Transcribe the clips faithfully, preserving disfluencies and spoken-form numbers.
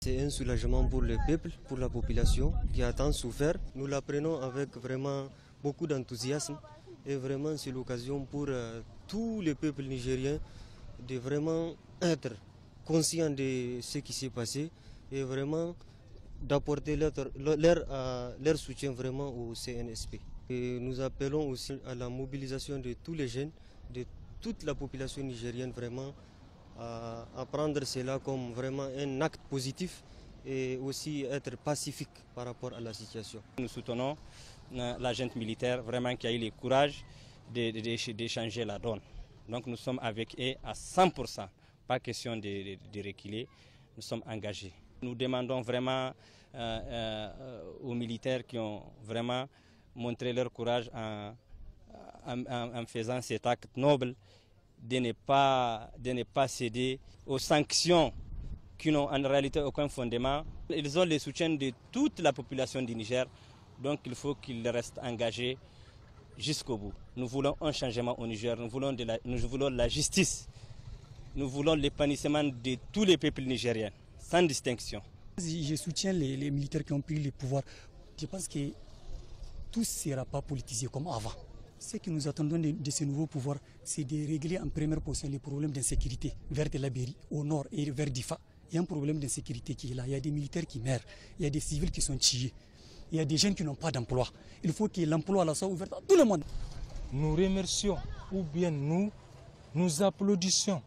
C'est un soulagement pour le peuple, pour la population qui a tant souffert. Nous la prenons avec vraiment beaucoup d'enthousiasme et vraiment c'est l'occasion pour euh, tous les peuples nigériens de vraiment être conscients de ce qui s'est passé et vraiment d'apporter leur, leur, euh, leur soutien vraiment au C N S P. Et nous appelons aussi à la mobilisation de tous les jeunes, de toute la population nigérienne vraiment à, à prendre cela comme vraiment un acte positif et aussi être pacifique par rapport à la situation. Nous soutenons la junte militaire vraiment qui a eu le courage d'échanger la donne. Donc nous sommes avec eux à cent pour cent, pas question de, de, de reculer, nous sommes engagés. Nous demandons vraiment euh, euh, aux militaires qui ont vraiment montré leur courage en, en, en faisant cet acte noble de ne pas, de ne pas céder aux sanctions qui n'ont en réalité aucun fondement. Ils ont le soutien de toute la population du Niger, donc il faut qu'ils restent engagés jusqu'au bout. Nous voulons un changement au Niger, nous voulons, de la, nous voulons la justice, nous voulons l'épanouissement de tous les peuples nigériens, sans distinction. Je soutiens les, les militaires qui ont pris le pouvoir. Je pense que tout ne sera pas politisé comme avant. Ce que nous attendons de, de ce nouveau pouvoir, c'est de régler en première position les problèmes d'insécurité vers Telabéry, au nord et vers Difa. Il y a un problème d'insécurité qui est là. Il y a des militaires qui meurent, il y a des civils qui sont tués, il y a des jeunes qui n'ont pas d'emploi. Il faut que l'emploi soit ouvert à tout le monde. Nous remercions, ou bien nous, nous applaudissons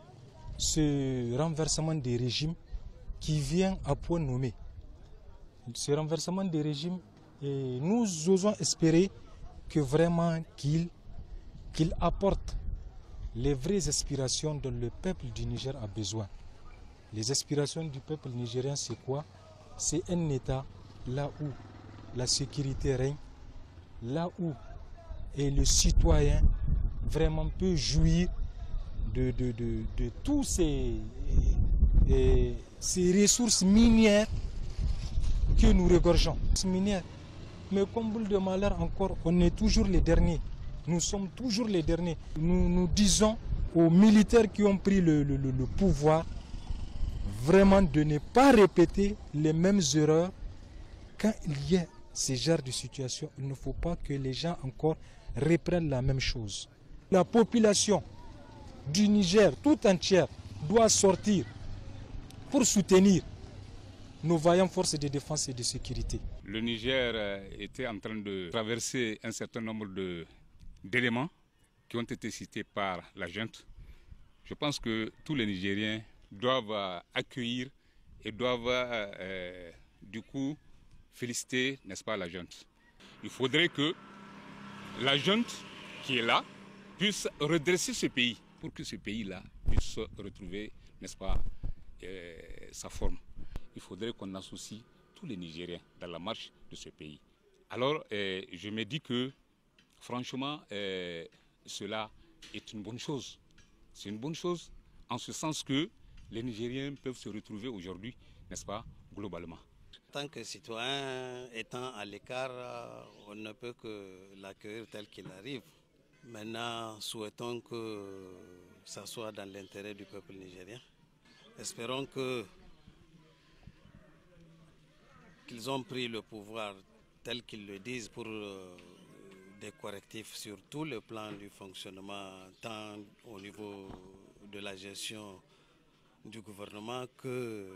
ce renversement des régimes qui vient à point nommé. Ce renversement des régimes, et nous osons espérer que vraiment qu'il qu'il apporte les vraies aspirations dont le peuple du Niger a besoin. Les aspirations du peuple nigérien, c'est quoi? C'est un État là où la sécurité règne, là où et le citoyen vraiment peut jouir de, de, de, de tous ces, et, ces ressources minières que nous regorgeons. Minières. Mais comme boule de malheur encore, on est toujours les derniers. Nous sommes toujours les derniers. Nous, nous disons aux militaires qui ont pris le, le, le pouvoir vraiment de ne pas répéter les mêmes erreurs. Quand il y a ce genre de situation, il ne faut pas que les gens encore reprennent la même chose. La population du Niger tout entière doit sortir pour soutenir nos vaillantes forces de défense et de sécurité. Le Niger était en train de traverser un certain nombre d'éléments qui ont été cités par la junte. Je pense que tous les Nigériens doivent accueillir et doivent euh, du coup féliciter, n'est-ce pas, la junte. Il faudrait que la junte qui est là puisse redresser ce pays pour que ce pays-là puisse retrouver, n'est-ce pas, euh, sa forme. Il faudrait qu'on associe tous les Nigériens dans la marche de ce pays. Alors, euh, je me dis que, franchement, euh, cela est une bonne chose. C'est une bonne chose en ce sens que les Nigériens peuvent se retrouver aujourd'hui, n'est-ce pas, globalement. En tant que citoyen étant à l'écart, on ne peut que l'accueillir tel qu'il arrive. Maintenant, souhaitons que ça soit dans l'intérêt du peuple nigérien. Espérons que qu'ils ont pris le pouvoir tel qu'ils le disent pour euh, des correctifs sur tout le plan du fonctionnement, tant au niveau de la gestion du gouvernement que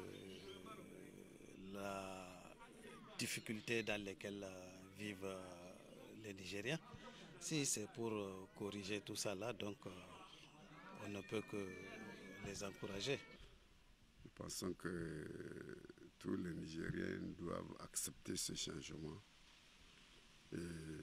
la difficulté dans laquelle vivent les Nigériens. Si c'est pour corriger tout ça là, donc on ne peut que les encourager. Nous pensons que tous les Nigériens doivent accepter ce changement et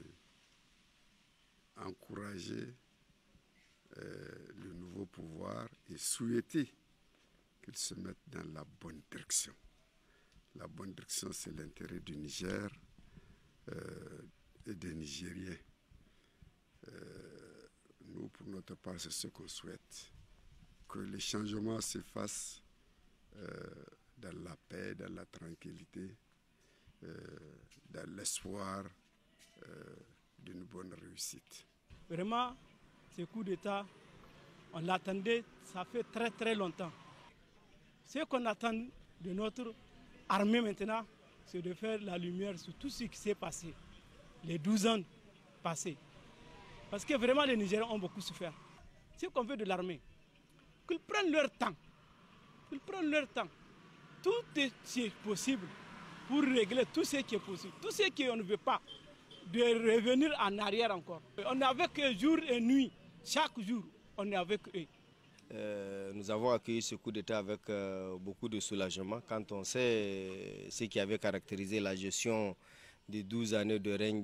encourager euh, le nouveau pouvoir et souhaiter qu'ils se mettent dans la bonne direction. La bonne direction, c'est l'intérêt du Niger euh, et des Nigériens. Euh, nous, pour notre part, c'est ce qu'on souhaite. Que les changements se fassent euh, dans la paix, dans la tranquillité, euh, dans l'espoir euh, d'une bonne réussite. Vraiment, ce coup d'État, on l'attendait, ça fait très très longtemps. Ce qu'on attend de notre armée maintenant, c'est de faire la lumière sur tout ce qui s'est passé, les douze ans passés. Parce que vraiment les Nigériens ont beaucoup souffert. C'est qu'on veut de l'armée. Qu'ils prennent leur temps. Qu'ils prennent leur temps. Tout est possible pour régler tout ce qui est possible. Tout ce qu'on ne veut pas, de revenir en arrière encore. On est avec eux jour et nuit. Chaque jour, on est avec eux. Euh, nous avons accueilli ce coup d'État avec euh, beaucoup de soulagement quand on sait ce qui avait caractérisé la gestion des douze années de règne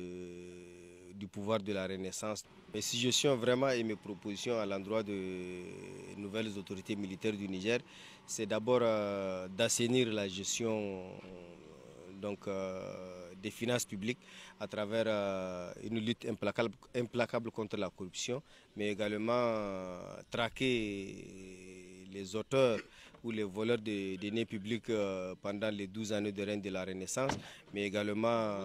de, du pouvoir de la Renaissance. Mes suggestions vraiment et mes propositions à l'endroit de nouvelles autorités militaires du Niger, c'est d'abord euh, d'assainir la gestion donc, euh, des finances publiques à travers euh, une lutte implacable, implacable contre la corruption, mais également euh, traquer les auteurs ou les voleurs de deniers publics euh, pendant les douze années de règne de la Renaissance, mais également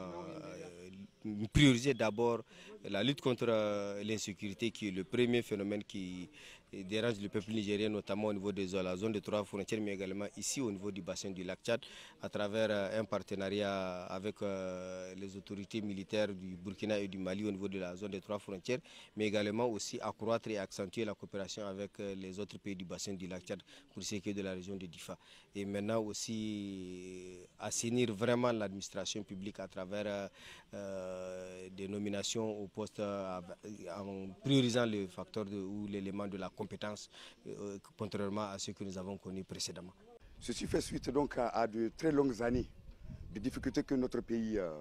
euh, prioriser d'abord la lutte contre euh, l'insécurité qui est le premier phénomène qui dérange le peuple nigérien, notamment au niveau de la zone de trois frontières, mais également ici au niveau du bassin du lac Tchad, à travers euh, un partenariat avec euh, les autorités militaires du Burkina et du Mali au niveau de la zone des trois frontières, mais également aussi accroître et accentuer la coopération avec euh, les autres pays du bassin du lac Tchad pour ce qui est de la région de Difa. Et maintenant aussi assainir vraiment l'administration publique à travers euh, euh, des nominations au poste euh, en priorisant le facteur de, ou l'élément de la compétence, euh, contrairement à ce que nous avons connu précédemment. Ceci fait suite donc à, à de très longues années de difficultés que notre pays euh,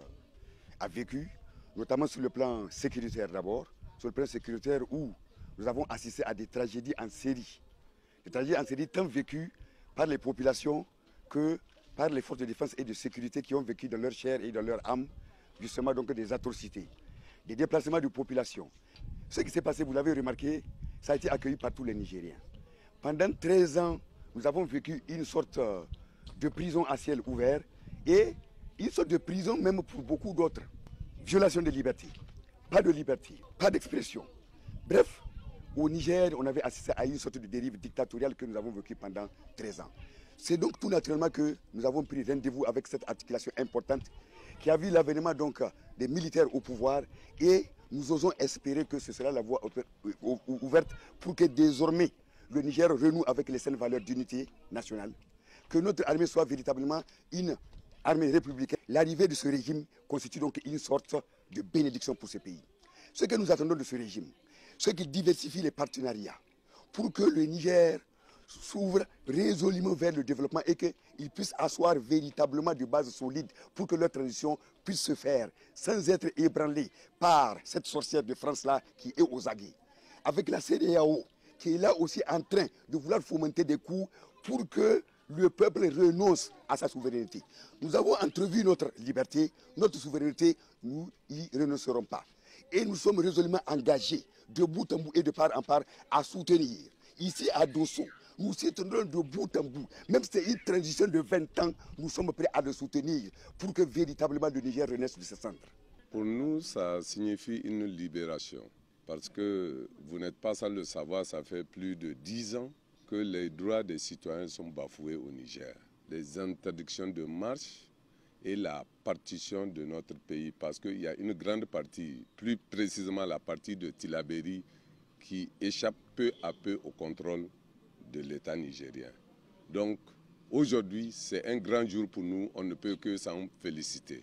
a vécues, notamment sur le plan sécuritaire d'abord, sur le plan sécuritaire où nous avons assisté à des tragédies en série. Des tragédies en série tant vécues par les populations que par les forces de défense et de sécurité qui ont vécu dans leur chair et dans leur âme justement donc des atrocités, des déplacements de population. Ce qui s'est passé, vous l'avez remarqué, ça a été accueilli par tous les Nigériens. Pendant treize ans, nous avons vécu une sorte de prison à ciel ouvert et une sorte de prison même pour beaucoup d'autres. Violation de liberté, pas de liberté, pas d'expression. Bref, au Niger, on avait assisté à une sorte de dérive dictatoriale que nous avons vécue pendant treize ans. C'est donc tout naturellement que nous avons pris rendez-vous avec cette articulation importante qui a vu l'avènement donc des militaires au pouvoir et nous osons espérer que ce sera la voie ouverte pour que désormais le Niger renoue avec les saines valeurs d'unité nationale, que notre armée soit véritablement une armée républicaine. L'arrivée de ce régime constitue donc une sorte de bénédiction pour ce pays. Ce que nous attendons de ce régime, c'est qu'il diversifie les partenariats pour que le Niger s'ouvre résolument vers le développement et qu'ils puissent asseoir véritablement de bases solides pour que leur transition puisse se faire sans être ébranlée par cette sorcière de France-là qui est aux aguets. Avec la C E D E A O qui est là aussi en train de vouloir fomenter des coups pour que le peuple renonce à sa souveraineté. Nous avons entrevu notre liberté, notre souveraineté, nous n'y renoncerons pas. Et nous sommes résolument engagés de bout en bout et de part en part à soutenir. Ici à Dosso, nous soutenons de bout en bout. Même si c'est une transition de vingt ans, nous sommes prêts à le soutenir pour que véritablement le Niger renaisse de ce centre. Pour nous, ça signifie une libération. Parce que vous n'êtes pas sans le savoir, ça fait plus de dix ans que les droits des citoyens sont bafoués au Niger. Les interdictions de marche et la partition de notre pays. Parce qu'il y a une grande partie, plus précisément la partie de Tillabéri, qui échappe peu à peu au contrôle de l'État nigérien. Donc aujourd'hui, c'est un grand jour pour nous, on ne peut que s'en féliciter.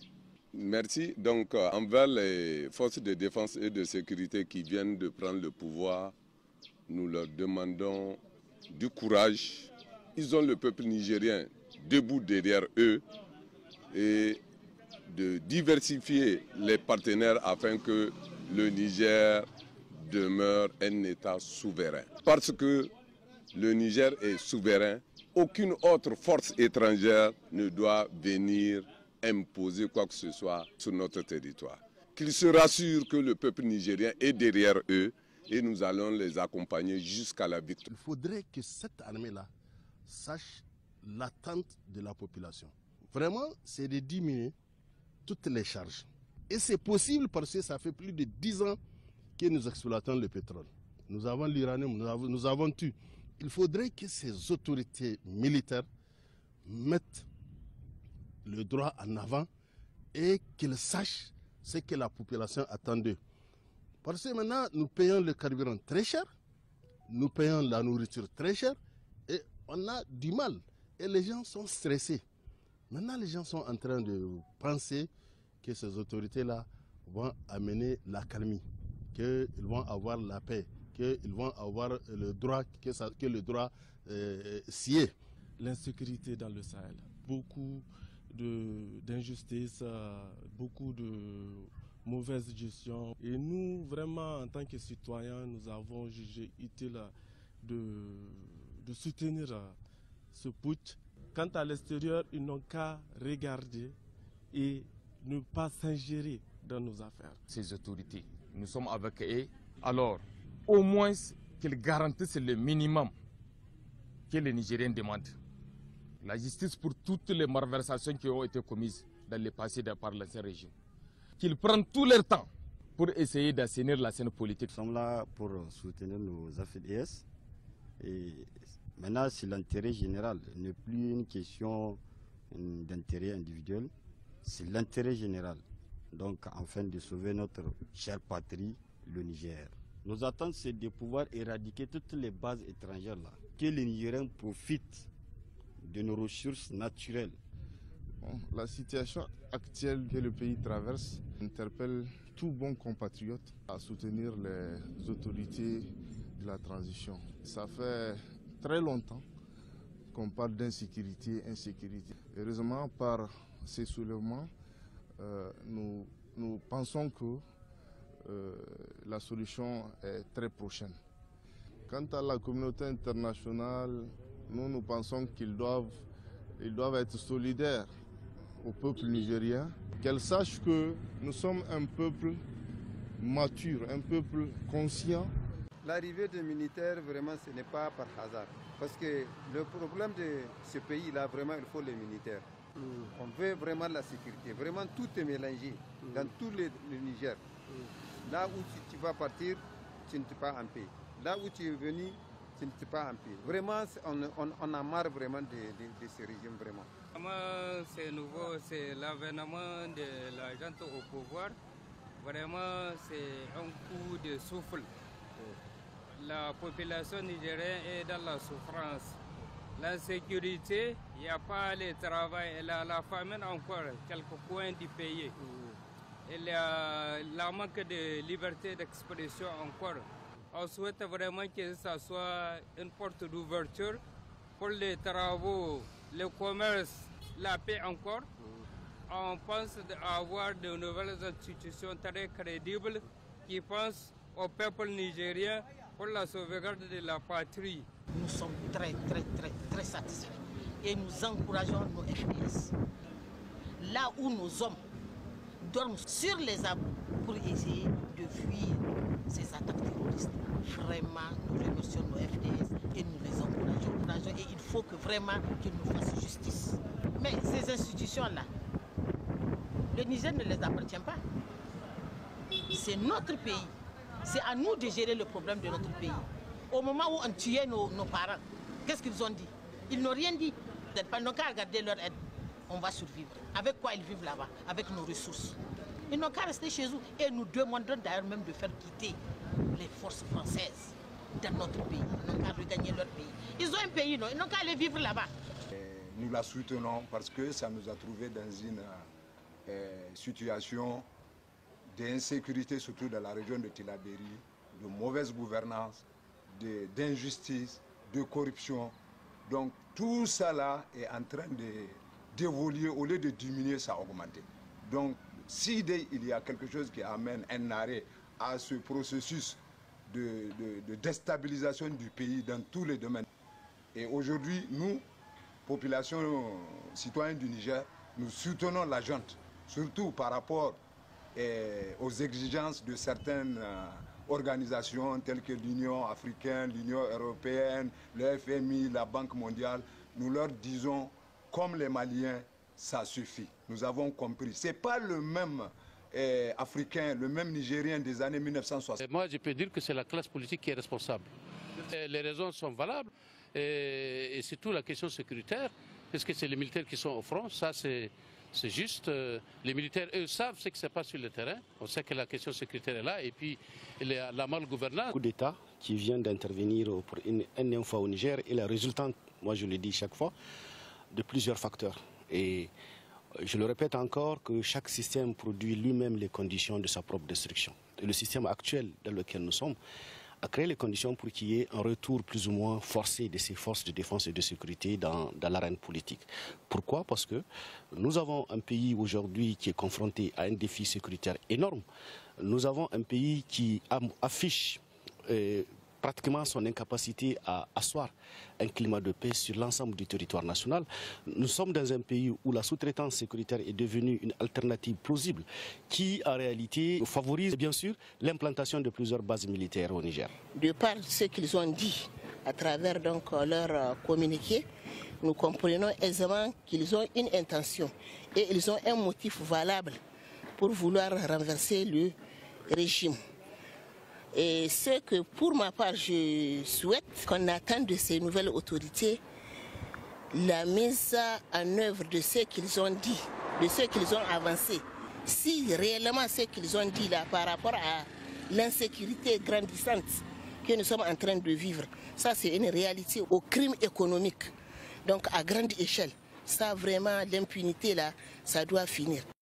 Merci donc envers les forces de défense et de sécurité qui viennent de prendre le pouvoir, nous leur demandons du courage. Ils ont le peuple nigérien debout derrière eux et de diversifier les partenaires afin que le Niger demeure un État souverain. Parce que le Niger est souverain, aucune autre force étrangère ne doit venir imposer quoi que ce soit sur notre territoire. Qu'ils se rassurent que le peuple nigérien est derrière eux et nous allons les accompagner jusqu'à la victoire. Il faudrait que cette armée-là sache l'attente de la population. Vraiment, c'est de diminuer toutes les charges. Et c'est possible parce que ça fait plus de dix ans que nous exploitons le pétrole. Nous avons l'uranium, nous avons, nous avons tout. Il faudrait que ces autorités militaires mettent le droit en avant et qu'ils sachent ce que la population attend d'eux. Parce que maintenant, nous payons le carburant très cher, nous payons la nourriture très cher et on a du mal. Et les gens sont stressés. Maintenant, les gens sont en train de penser que ces autorités-là vont amener l'accalmie, qu'ils vont avoir la paix, qu'ils vont avoir le droit, que, ça, que le droit euh, s'y est. L'insécurité dans le Sahel, beaucoup d'injustices, beaucoup de mauvaise gestion. Et nous, vraiment, en tant que citoyens, nous avons jugé utile de, de soutenir ce putsch. Quant à l'extérieur, ils n'ont qu'à regarder et ne pas s'ingérer dans nos affaires. Ces autorités, nous sommes avec eux. Alors, au moins qu'ils garantissent le minimum que les Nigériens demandent. La justice pour toutes les malversations qui ont été commises dans le passé par l'ancien régime. Qu'ils prennent tout leur temps pour essayer d'assainir la scène politique. Nous sommes là pour soutenir nos A F D S. Et maintenant, c'est l'intérêt général, ce n'est plus une question d'intérêt individuel, c'est l'intérêt général. Donc, afin de sauver notre chère patrie, le Niger. Nos attentes, c'est de pouvoir éradiquer toutes les bases étrangères là, que les Nigériens profitent de nos ressources naturelles. Bon, la situation actuelle que le pays traverse interpelle tous bons compatriotes à soutenir les autorités de la transition. Ça fait très longtemps qu'on parle d'insécurité, insécurité. Heureusement, par ces soulèvements, euh, nous, nous pensons que euh, la solution est très prochaine. Quant à la communauté internationale, nous, nous pensons qu'ils doivent, ils doivent être solidaires au peuple nigérien, qu'elle sache que nous sommes un peuple mature, un peuple conscient. L'arrivée des militaires, vraiment, ce n'est pas par hasard. Parce que le problème de ce pays-là, vraiment, il faut les militaires. Mm. On veut vraiment la sécurité. Vraiment, tout est mélangé mm. dans tout le, le Niger. Mm. Là où tu, tu vas partir, tu n'es pas en paix. Là où tu es venu, tu n'es pas en paix. Vraiment, on, on, on a marre vraiment de, de, de ce régime, vraiment. C'est nouveau, c'est l'avènement de la gente au pouvoir. Vraiment, c'est un coup de souffle. La population nigérienne est dans la souffrance. L'insécurité, il n'y a pas le travail, et la, la famine encore, quelques coins du pays. Il y a la manque de liberté d'expression encore. On souhaite vraiment que ça soit une porte d'ouverture pour les travaux, le commerce, la paix encore. On pense avoir de nouvelles institutions très crédibles qui pensent au peuple nigérien pour la sauvegarde de la patrie. Nous sommes très, très, très, très satisfaits et nous encourageons nos F D S. Là où nos hommes dorment sur les arbres pour essayer de fuir ces attaques terroristes, vraiment, nous remercions nos F D S et nous les encourageons. Et il faut que vraiment qu'ils nous fassent justice. Mais ces institutions-là, le Niger ne les appartient pas. C'est notre pays. C'est à nous de gérer le problème de notre pays. Au moment où on tuait nos, nos parents, qu'est-ce qu'ils ont dit? Ils n'ont rien dit. Pendant qu'à regarder leur aide, on va survivre. Avec quoi ils vivent là-bas? Avec nos ressources. Ils n'ont qu'à rester chez eux. Et nous demandons d'ailleurs même de faire quitter les forces françaises dans notre pays. Ils n'ont qu'à regagner leur pays. Ils ont un pays, non? Ils n'ont qu'à aller vivre là-bas. Nous la soutenons parce que ça nous a trouvés dans une euh, situation d'insécurité, surtout dans la région de Tillabéri, de mauvaise gouvernance, d'injustice, de, de corruption. Donc tout ça là est en train d'évoluer, au lieu de diminuer, ça a augmenté. Donc si il y a quelque chose qui amène un arrêt à ce processus de, de, de déstabilisation du pays dans tous les domaines. Et aujourd'hui, nous, population citoyenne du Niger, nous soutenons la junte, surtout par rapport eh, aux exigences de certaines euh, organisations telles que l'Union africaine, l'Union européenne, le F M I, la Banque mondiale. Nous leur disons, comme les Maliens, ça suffit. Nous avons compris. Ce n'est pas le même eh, Africain, le même Nigérien des années mille neuf cent soixante. Moi, je peux dire que c'est la classe politique qui est responsable. Les raisons sont valables. Et, et c'est tout la question sécuritaire, parce que c'est les militaires qui sont au front, ça c'est C'est juste, euh, les militaires, eux, savent ce qui se passe sur le terrain. On sait que la question sécuritaire est là. Et puis, la, la malgouvernance. Coup d'État qui vient d'intervenir pour une énième fois au Niger est la résultante, moi je le dis chaque fois, de plusieurs facteurs. Et je le répète encore que chaque système produit lui-même les conditions de sa propre destruction. Et le système actuel dans lequel nous sommes a créé les conditions pour qu'il y ait un retour plus ou moins forcé de ces forces de défense et de sécurité dans, dans l'arène politique. Pourquoi? Parce que nous avons un pays aujourd'hui qui est confronté à un défi sécuritaire énorme. Nous avons un pays qui affiche euh, pratiquement son incapacité à asseoir un climat de paix sur l'ensemble du territoire national. Nous sommes dans un pays où la sous-traitance sécuritaire est devenue une alternative plausible qui, en réalité, favorise bien sûr l'implantation de plusieurs bases militaires au Niger. De par ce qu'ils ont dit à travers donc leur communiqué, nous comprenons aisément qu'ils ont une intention et ils ont un motif valable pour vouloir renverser le régime. Et ce que pour ma part je souhaite qu'on attende de ces nouvelles autorités la mise en œuvre de ce qu'ils ont dit, de ce qu'ils ont avancé. Si réellement ce qu'ils ont dit là par rapport à l'insécurité grandissante que nous sommes en train de vivre, ça c'est une réalité au crime économique, donc à grande échelle. Ça vraiment l'impunité là, ça doit finir.